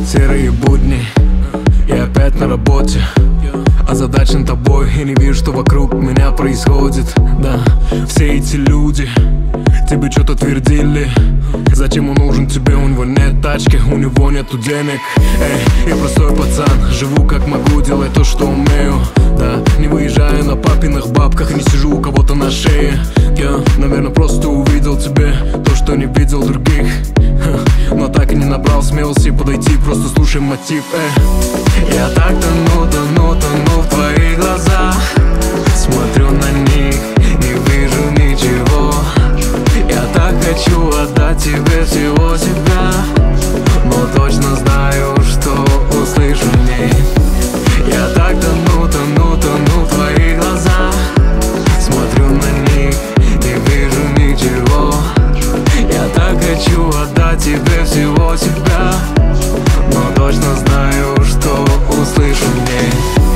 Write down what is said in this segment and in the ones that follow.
Серые будни, я опять на работе, озадачен тобой и не вижу, что вокруг меня происходит. Да, все эти люди тебе что-то твердили. Зачем он нужен тебе, у него нет тачки, у него нету денег. Эй, я простой пацан, живу как могу, делаю то, что умею. Да, не выезжаю на папиных бабках, не сижу у кого-то на шее. Я, наверное, просто увидел тебе то, что не видел других. Но так и не набрал смелости подойти, просто слушай мотив. Я так тону в твоих глазах, смотрю на них, не вижу ничего. Я так хочу отдать тебе всего себя, но точно знаю, что услышу в ней. Я так тону в твоих глазах, смотрю на них, не вижу ничего. Я так хочу отдать тебе всего себя, но точно знаю, что услышу в ней.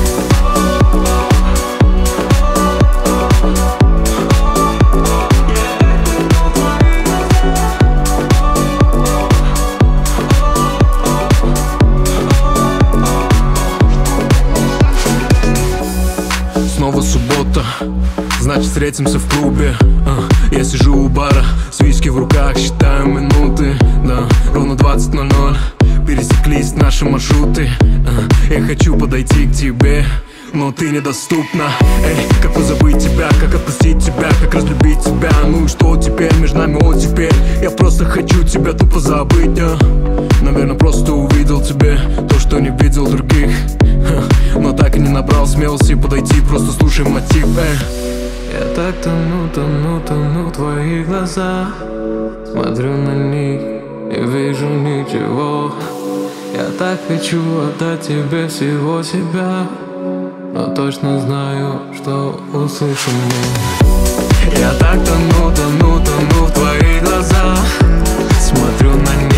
Снова суббота, значит встретимся в клубе. Я сижу у бара, с виски в руках, считаю минуты. Да, ровно 20:00, пересеклись наши маршруты. Я хочу подойти к тебе, но ты недоступна. Эй, как позабыть тебя, как отпустить тебя, как разлюбить тебя. Ну и что теперь, между нами вот теперь. Я просто хочу тебя тупо забыть. Наверное, просто увидел тебе то, что не видел других. Но так и не набрал смелости подойти, просто слушай мотив. Я так тону в твоих глазах, смотрю на них, не вижу ничего. Я так хочу отдать тебе всего себя, но точно знаю, что услышу мне. Я так тону в твоих глазах, смотрю на них.